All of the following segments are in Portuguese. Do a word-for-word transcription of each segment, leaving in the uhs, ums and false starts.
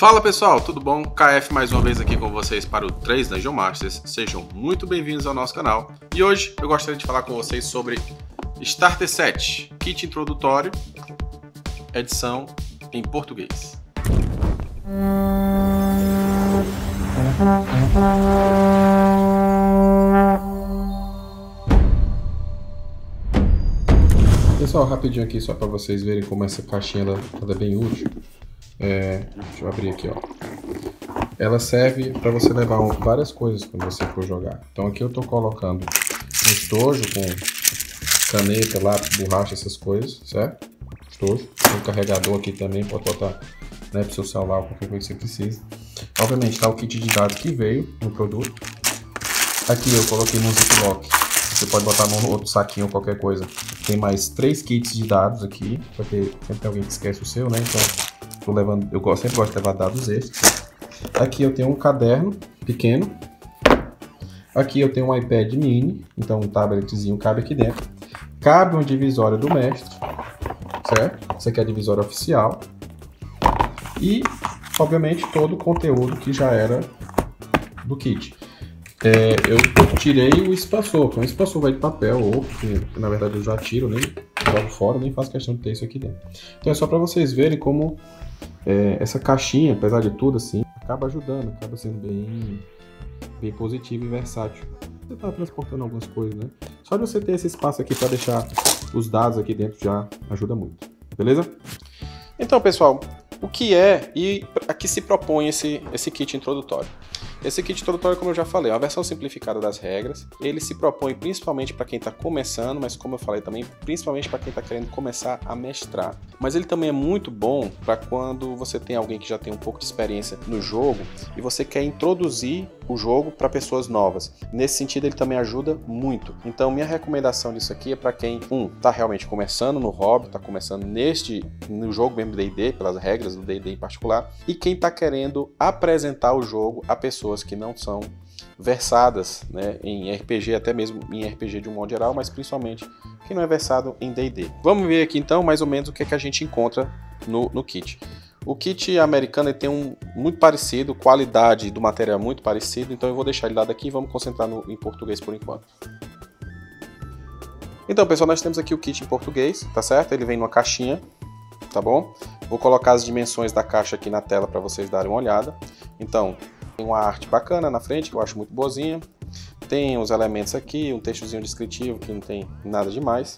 Fala pessoal, tudo bom? K F mais uma vez aqui com vocês para o três Dungeon Masters. Sejam muito bem-vindos ao nosso canal. E hoje eu gostaria de falar com vocês sobre Starter Set, kit introdutório, edição em português. Pessoal, rapidinho aqui só para vocês verem como essa caixinha ela, ela é bem útil. É, deixa eu abrir aqui, ó. Ela serve para você levar um, várias coisas quando você for jogar. Então aqui eu estou colocando um estojo com caneta, lápis, borracha, essas coisas, certo? Estojo. Tem um carregador aqui também, pode botar, né, pro seu celular ou qualquer coisa que você precisa. Obviamente está o kit de dados que veio no produto. Aqui eu coloquei no Ziploc. Você pode botar num outro saquinho ou qualquer coisa. Tem mais três kits de dados aqui, porque sempre tem alguém que esquece o seu, né? Então tô levando, eu gosto, sempre gosto de levar dados extras. Aqui eu tenho um caderno pequeno. Aqui eu tenho um iPad mini, então um tabletzinho cabe aqui dentro. Cabe uma divisória do mestre, certo? Essa aqui é a divisória oficial. E, obviamente, todo o conteúdo que já era do kit. É, eu tirei o espaçor, então o espaçor vai de papel, ou que na verdade eu já tiro, nem jogo fora, nem faço questão de ter isso aqui dentro. Então é só para vocês verem como é, essa caixinha, apesar de tudo, assim, acaba ajudando, acaba sendo bem, bem positivo e versátil. Você está transportando algumas coisas, né? Só de você ter esse espaço aqui para deixar os dados aqui dentro já ajuda muito, beleza? Então, pessoal, o que é e a que se propõe esse, esse kit introdutório? Esse kit introdutório, como eu já falei, é uma versão simplificada das regras. Ele se propõe principalmente para quem está começando, mas como eu falei também, principalmente para quem está querendo começar a mestrar. Mas ele também é muito bom para quando você tem alguém que já tem um pouco de experiência no jogo e você quer introduzir o jogo para pessoas novas. Nesse sentido, ele também ajuda muito. Então, minha recomendação disso aqui é para quem, um, está realmente começando no hobby, está começando neste, no jogo mesmo D e D, pelas regras do D e D em particular, e quem está querendo apresentar o jogo a pessoas que não são versadas, né, em R P G, até mesmo em R P G de um modo geral, mas principalmente quem não é versado em D e D. Vamos ver aqui então mais ou menos o que, é que a gente encontra no, no kit. O kit americano ele tem um muito parecido, qualidade do material muito parecido, então eu vou deixar ele dado aqui e vamos concentrar no, em português por enquanto. Então, pessoal, nós temos aqui o kit em português, tá certo? Ele vem numa caixinha, tá bom? Vou colocar as dimensões da caixa aqui na tela para vocês darem uma olhada. Então, tem uma arte bacana na frente, que eu acho muito boazinha. Tem os elementos aqui, um textozinho descritivo que não tem nada demais.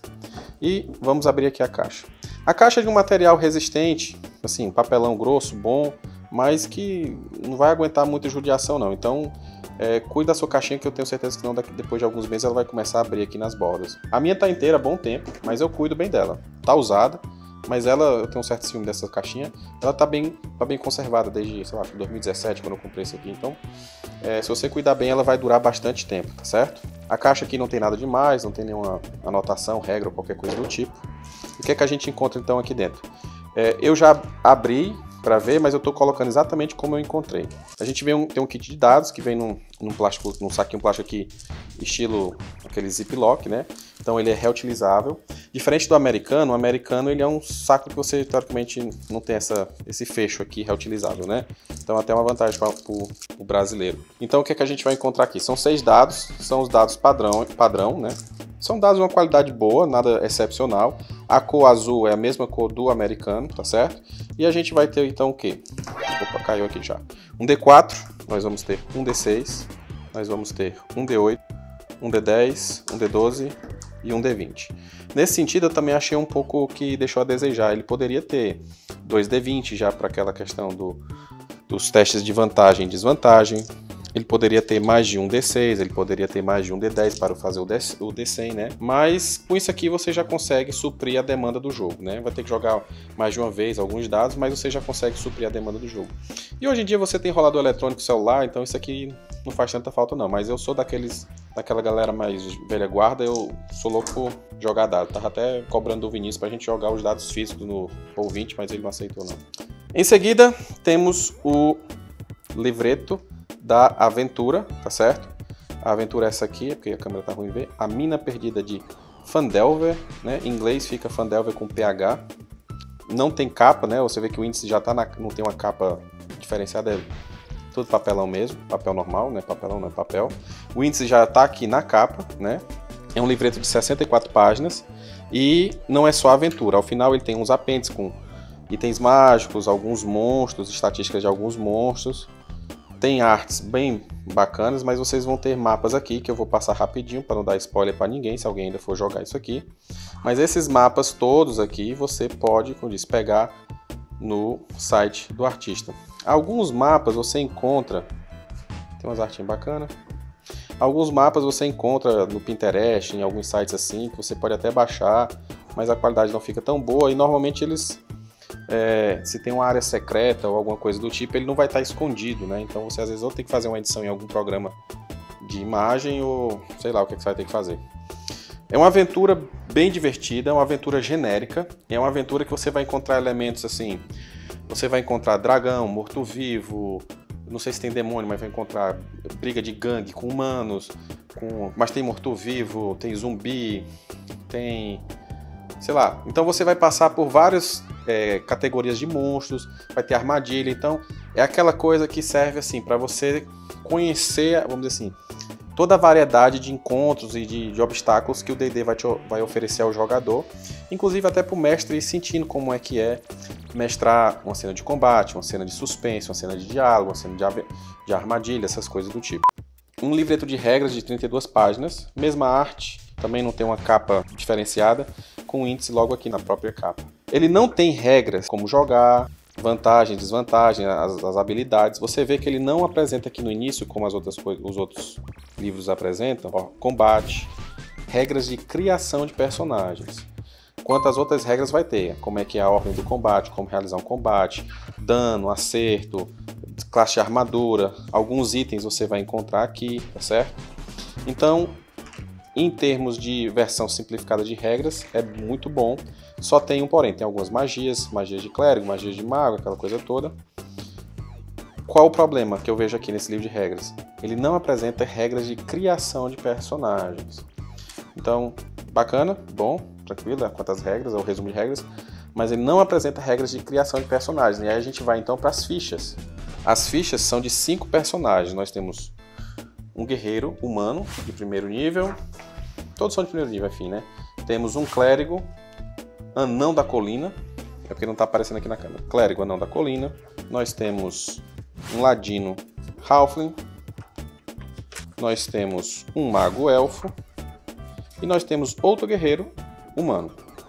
E vamos abrir aqui a caixa. A caixa é de um material resistente, assim, papelão grosso, bom, mas que não vai aguentar muita judiação não. Então, é, cuide da sua caixinha que eu tenho certeza que não, daqui, depois de alguns meses ela vai começar a abrir aqui nas bordas. A minha tá inteira há bom tempo, mas eu cuido bem dela. Tá usada. Mas ela, eu tenho um certo ciúme dessa caixinha, ela tá bem, tá bem conservada desde, sei lá, dois mil e dezessete, quando eu comprei isso aqui. Então, é, se você cuidar bem, ela vai durar bastante tempo, tá certo? A caixa aqui não tem nada demais, não tem nenhuma anotação, regra ou qualquer coisa do tipo. O que é que a gente encontra então aqui dentro? É, eu já abri para ver, mas eu estou colocando exatamente como eu encontrei. A gente vê um, tem um kit de dados que vem num, num plástico, num saquinho plástico aqui, estilo aquele Ziploc, né? Então ele é reutilizável. Diferente do americano, o americano ele é um saco que você teoricamente não tem essa, esse fecho aqui reutilizável, né? Então até uma vantagem para o brasileiro. Então o que é que a gente vai encontrar aqui? São seis dados, são os dados padrão, padrão, né? São dados de uma qualidade boa, nada excepcional. A cor azul é a mesma cor do americano, tá certo? E a gente vai ter então o quê? Opa, caiu aqui já. Um D quatro, nós vamos ter um D seis, nós vamos ter um D oito, um D dez, um D doze e um D vinte. Nesse sentido, eu também achei um pouco que deixou a desejar. Ele poderia ter dois D vinte já para aquela questão do, dos testes de vantagem e desvantagem. Ele poderia ter mais de um D seis, ele poderia ter mais de um D dez para fazer o, D, o D cem, né? Mas com isso aqui você já consegue suprir a demanda do jogo, né? Vai ter que jogar mais de uma vez alguns dados, mas você já consegue suprir a demanda do jogo. E hoje em dia você tem rolador eletrônico celular, então isso aqui não faz tanta falta não. Mas eu sou daqueles, daquela galera mais velha guarda, eu sou louco por jogar dados. Tava até cobrando do Vinícius pra gente jogar os dados físicos no ouvinte, mas ele não aceitou não. Em seguida, temos o livreto da aventura, tá certo? A aventura é essa aqui, porque a câmera tá ruim de ver. A Mina Perdida de Phandelver, né? Em inglês fica Phandelver com P H. não tem capa, né? Você vê que o índice já tá na, não tem uma capa diferenciada, é tudo papelão mesmo, papel normal, né? Papelão não é papel. O índice já tá aqui na capa, né? É um livreto de sessenta e quatro páginas e não é só aventura. Ao final ele tem uns apêndices com itens mágicos, alguns monstros, estatísticas de alguns monstros. Tem artes bem bacanas, mas vocês vão ter mapas aqui que eu vou passar rapidinho para não dar spoiler para ninguém, se alguém ainda for jogar isso aqui. Mas esses mapas todos aqui você pode, como disse, pegar no site do artista. Alguns mapas você encontra, tem umas artinhas bacanas. Alguns mapas você encontra no Pinterest, em alguns sites assim, que você pode até baixar, mas a qualidade não fica tão boa e normalmente eles, é, se tem uma área secreta ou alguma coisa do tipo, ele não vai estar escondido, né? Então você às vezes ou tem que fazer uma edição em algum programa de imagem ou sei lá o que, que você vai ter que fazer. É uma aventura bem divertida, é uma aventura genérica, é uma aventura que você vai encontrar elementos assim, você vai encontrar dragão, morto-vivo, não sei se tem demônio, mas vai encontrar briga de gangue com humanos, com... mas tem morto-vivo, tem zumbi, tem... sei lá. Então você vai passar por várias é, categorias de monstros, vai ter armadilha, então é aquela coisa que serve assim para você conhecer, vamos dizer assim, toda a variedade de encontros e de, de obstáculos que o D e D vai, te, vai oferecer ao jogador, inclusive até para o mestre ir sentindo como é que é mestrar uma cena de combate, uma cena de suspense, uma cena de diálogo, uma cena de, de armadilha, essas coisas do tipo. Um livreto de regras de trinta e duas páginas, mesma arte, também não tem uma capa diferenciada, com o índice logo aqui na própria capa. Ele não tem regras como jogar, vantagem, desvantagem, as, as habilidades. Você vê que ele não apresenta aqui no início, como as outras coisas, os outros livros apresentam, ó, combate, regras de criação de personagens. Quantas outras regras vai ter, como é que é a ordem do combate, como realizar um combate, dano, acerto, classe de armadura, alguns itens você vai encontrar aqui, tá certo? Então, em termos de versão simplificada de regras, é muito bom, só tem um porém, tem algumas magias, magias de clérigo, magias de mago, aquela coisa toda. Qual o problema que eu vejo aqui nesse livro de regras? Ele não apresenta regras de criação de personagens. Então, bacana, bom, tranquilo, quantas regras, é o resumo de regras, mas ele não apresenta regras de criação de personagens. E aí a gente vai então para as fichas. As fichas são de cinco personagens. Nós temos um guerreiro humano de primeiro nível, todos são de primeiro nível, enfim, né? Temos um clérigo, anão da colina, é porque não está aparecendo aqui na câmera. Clérigo, anão da colina. Nós temos um ladino halfling. Nós temos um mago elfo. E nós temos outro guerreiro humano.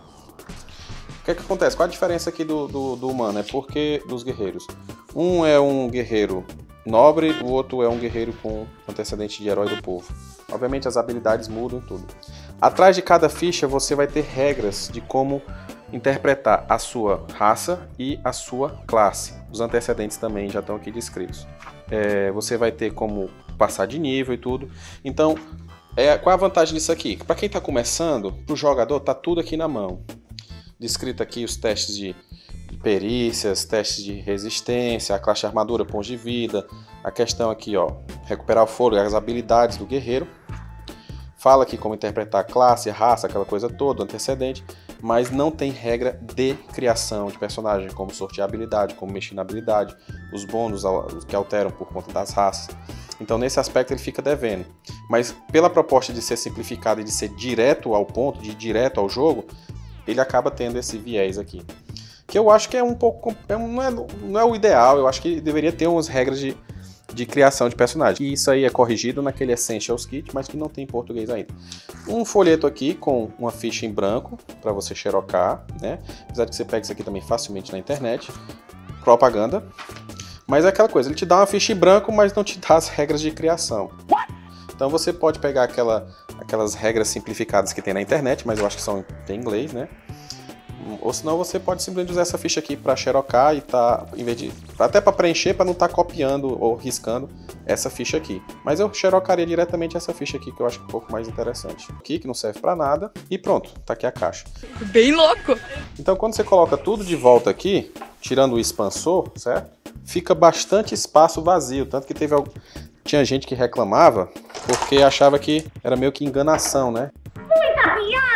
O que é que acontece? Qual a diferença aqui do, do, do humano? É porque dos guerreiros. Um é um guerreiro nobre, o outro é um guerreiro com antecedente de herói do povo. Obviamente as habilidades mudam e tudo. Atrás de cada ficha você vai ter regras de como interpretar a sua raça e a sua classe. Os antecedentes também já estão aqui descritos. É, você vai ter como passar de nível e tudo. Então, é, qual a vantagem disso aqui? Para quem está começando, para o jogador tá tudo aqui na mão. Descrito aqui os testes de, de perícias, testes de resistência, a classe de armadura, pontos de vida, a questão aqui, ó, recuperar o fôlego, as habilidades do guerreiro. Fala aqui como interpretar a classe, a raça, aquela coisa toda, antecedente, mas não tem regra de criação de personagem, como sortear habilidade, como mexer na habilidade, os bônus que alteram por conta das raças. Então nesse aspecto ele fica devendo. Mas pela proposta de ser simplificado e de ser direto ao ponto, de ir direto ao jogo, ele acaba tendo esse viés aqui. Que eu acho que é um pouco... Não é, não é o ideal, eu acho que deveria ter umas regras de, de criação de personagem. E isso aí é corrigido naquele Essentials Kit, mas que não tem em português ainda. Um folheto aqui com uma ficha em branco, para você xerocar, né? Apesar de que você pega isso aqui também facilmente na internet. Propaganda. Mas é aquela coisa, ele te dá uma ficha em branco, mas não te dá as regras de criação. Então você pode pegar aquela, aquelas regras simplificadas que tem na internet, mas eu acho que são em inglês, né? Ou senão você pode simplesmente usar essa ficha aqui para xerocar e tá, em vez de, até para preencher, para não estar tá copiando ou riscando essa ficha aqui. Mas eu xerocaria diretamente essa ficha aqui, que eu acho um pouco mais interessante. Aqui, que não serve para nada, e pronto, tá aqui a caixa. Bem louco! Então quando você coloca tudo de volta aqui, tirando o expansor, certo? Fica bastante espaço vazio, tanto que teve algum... tinha gente que reclamava porque achava que era meio que enganação, né? Muita piada!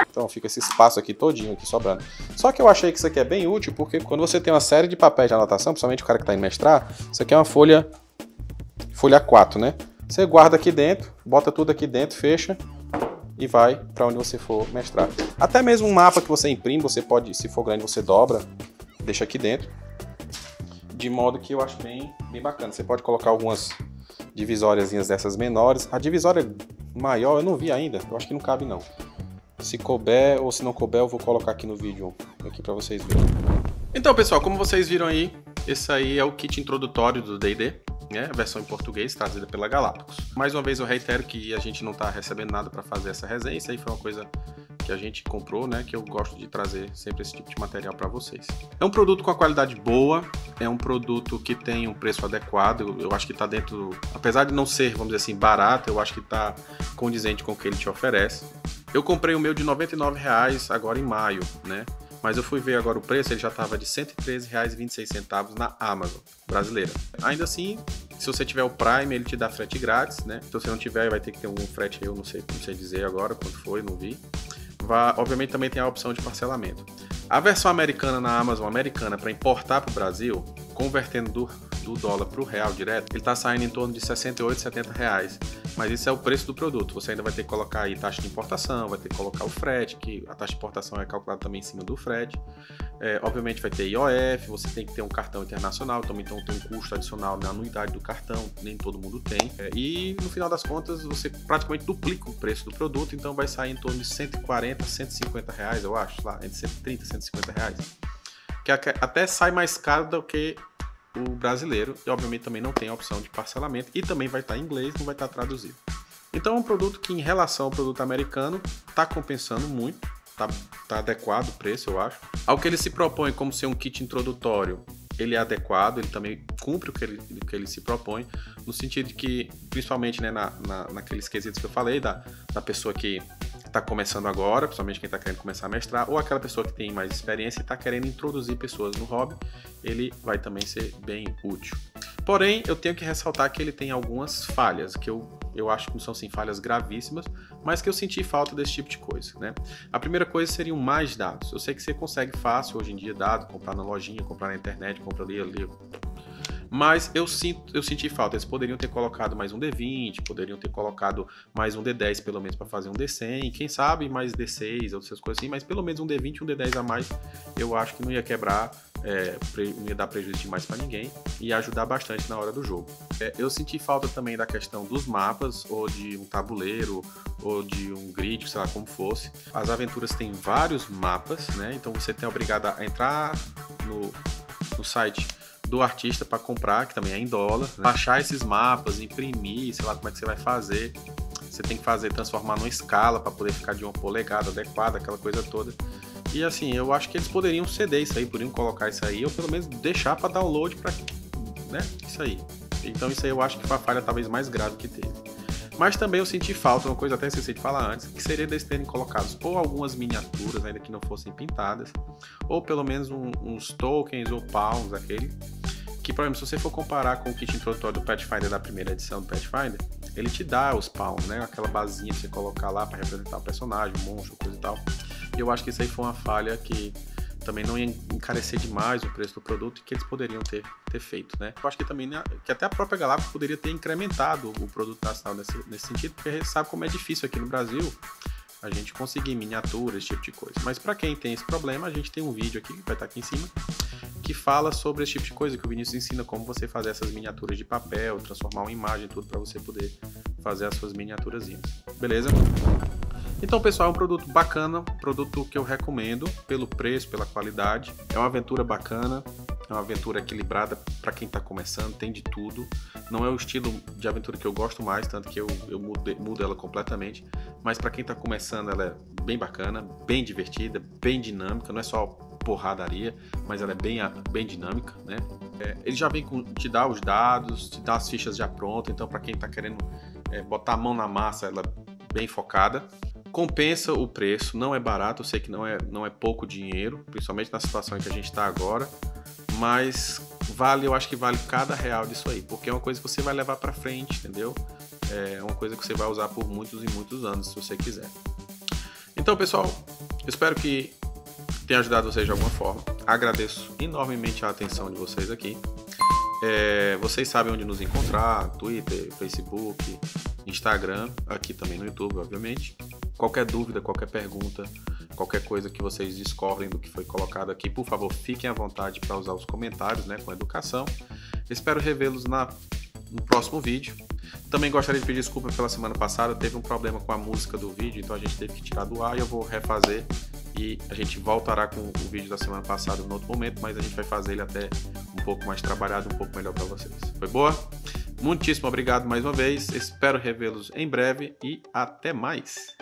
Então fica esse espaço aqui todinho aqui sobrando. Só que eu achei que isso aqui é bem útil, porque quando você tem uma série de papéis de anotação, principalmente o cara que está em mestrar, isso aqui é uma folha, folha A quatro, né? Você guarda aqui dentro, bota tudo aqui dentro, fecha e vai para onde você for mestrar. Até mesmo um mapa que você imprime, você pode, se for grande, você dobra, deixa aqui dentro. De modo que eu acho bem, bem bacana. Você pode colocar algumas divisóriazinhas dessas menores. A divisória maior eu não vi ainda, eu acho que não cabe não. Se couber ou se não couber, eu vou colocar aqui no vídeo aqui para vocês verem. Então, pessoal, como vocês viram aí, esse aí é o kit introdutório do D e D, né? A versão em português trazida pela Galápagos. Mais uma vez eu reitero que a gente não está recebendo nada para fazer essa resenha. Isso aí foi uma coisa que a gente comprou, né? Que eu gosto de trazer sempre esse tipo de material para vocês. É um produto com a qualidade boa, é um produto que tem um preço adequado. Eu, eu acho que está dentro, apesar de não ser, vamos dizer assim, barato, eu acho que está condizente com o que ele te oferece. Eu comprei o meu de noventa e nove reais agora em maio, né? Mas eu fui ver agora o preço, ele já estava de cento e treze reais e vinte e seis centavos na Amazon brasileira. Ainda assim, se você tiver o Prime, ele te dá frete grátis, né? Se você não tiver, vai ter que ter um frete, eu não sei, não sei dizer agora quanto foi, não vi. Vai, obviamente também tem a opção de parcelamento. A versão americana na Amazon americana para importar para o Brasil, convertendo do, do dólar para o real direto, ele está saindo em torno de sessenta e oito, setenta reais. Mas isso é o preço do produto. Você ainda vai ter que colocar aí taxa de importação, vai ter que colocar o frete, que a taxa de importação é calculada também em cima do frete. É, obviamente vai ter I O F, você tem que ter um cartão internacional, também então tem um custo adicional na anuidade do cartão, nem todo mundo tem. É, e no final das contas você praticamente duplica o preço do produto, então vai sair em torno de cento e quarenta, cento e cinquenta reais, eu acho, lá, entre cento e trinta e cento e cinquenta reais. Que até sai mais caro do que o brasileiro, e obviamente também não tem a opção de parcelamento, e também vai estar em inglês, não vai estar traduzido. Então é um produto que, em relação ao produto americano, está compensando muito, está tá adequado o preço, eu acho. Ao que ele se propõe como ser um kit introdutório, ele é adequado, ele também cumpre o que ele, o que ele se propõe, no sentido de que, principalmente, né, na, na, naqueles quesitos que eu falei, da, da pessoa que está começando agora, principalmente quem está querendo começar a mestrar, ou aquela pessoa que tem mais experiência e está querendo introduzir pessoas no hobby, ele vai também ser bem útil. Porém, eu tenho que ressaltar que ele tem algumas falhas, que eu, eu acho que não são assim, falhas gravíssimas, mas que eu senti falta desse tipo de coisa, né? A primeira coisa seriam mais dados. Eu sei que você consegue fácil hoje em dia dados, comprar na lojinha, comprar na internet, comprar ali, ali. Mas eu, sinto, eu senti falta, eles poderiam ter colocado mais um D vinte, poderiam ter colocado mais um D dez pelo menos para fazer um D cem, quem sabe mais D seis, outras coisas assim, mas pelo menos um D vinte e um D dez a mais eu acho que não ia quebrar, é, não ia dar prejuízo demais para ninguém e ia ajudar bastante na hora do jogo. É, eu senti falta também da questão dos mapas, ou de um tabuleiro, ou de um grid, sei lá como fosse. As aventuras têm vários mapas, né? Então você tem obrigado a entrar no, no site do artista para comprar, que também é em dólar, né? Baixar esses mapas, imprimir, sei lá como é que você vai fazer. Você tem que fazer, transformar numa escala para poder ficar de uma polegada adequada, aquela coisa toda. E assim, eu acho que eles poderiam ceder isso aí, poderiam colocar isso aí, ou pelo menos deixar para download, para, né, isso aí. Então isso aí eu acho que foi a falha talvez mais grave que teve. Mas também eu senti falta, uma coisa até esqueci de falar antes, que seria deles terem colocados ou algumas miniaturas, ainda que não fossem pintadas, ou pelo menos um, uns tokens ou pawns, aquele, que, por exemplo, se você for comparar com o kit introdutório do Pathfinder da primeira edição do Pathfinder, ele te dá os pawns, né, aquela basinha pra você colocar lá para representar o personagem, o monstro, coisa e tal. E eu acho que isso aí foi uma falha que também não ia encarecer demais o preço do produto e que eles poderiam ter, ter feito, né? Eu acho que também, né, que até a própria Galápagos poderia ter incrementado o produto nacional nesse, nesse sentido, porque a gente sabe como é difícil aqui no Brasil a gente conseguir miniaturas, esse tipo de coisa. Mas para quem tem esse problema, a gente tem um vídeo aqui, que vai estar aqui em cima, que fala sobre esse tipo de coisa, que o Vinícius ensina como você fazer essas miniaturas de papel, transformar uma imagem, tudo para você poder fazer as suas miniaturazinhas. Beleza? Então, pessoal, é um produto bacana, produto que eu recomendo pelo preço, pela qualidade. É uma aventura bacana, é uma aventura equilibrada para quem está começando, tem de tudo. Não é o estilo de aventura que eu gosto mais, tanto que eu, eu mudo, mudo ela completamente. Mas para quem está começando, ela é bem bacana, bem divertida, bem dinâmica. Não é só porradaria, mas ela é bem, bem dinâmica, né? É, ele já vem com, te dá os dados, te dá as fichas já prontas. Então, para quem está querendo é, botar a mão na massa, ela é bem focada. Compensa o preço, não é barato, eu sei que não é, não é pouco dinheiro, principalmente na situação em que a gente está agora, mas vale, eu acho que vale cada real disso aí, porque é uma coisa que você vai levar para frente, entendeu? É uma coisa que você vai usar por muitos e muitos anos, se você quiser. Então, pessoal, espero que tenha ajudado vocês de alguma forma. Agradeço enormemente a atenção de vocês aqui. É, vocês sabem onde nos encontrar: Twitter, Facebook, Instagram, aqui também no YouTube, obviamente. Qualquer dúvida, qualquer pergunta, qualquer coisa que vocês discordem do que foi colocado aqui, por favor, fiquem à vontade para usar os comentários, né, com educação. Espero revê-los na, no próximo vídeo. Também gostaria de pedir desculpa pela semana passada, teve um problema com a música do vídeo, então a gente teve que tirar do ar e eu vou refazer. E a gente voltará com o vídeo da semana passada em outro momento, mas a gente vai fazer ele até um pouco mais trabalhado, um pouco melhor para vocês. Foi boa? Muitíssimo obrigado mais uma vez, espero revê-los em breve e até mais!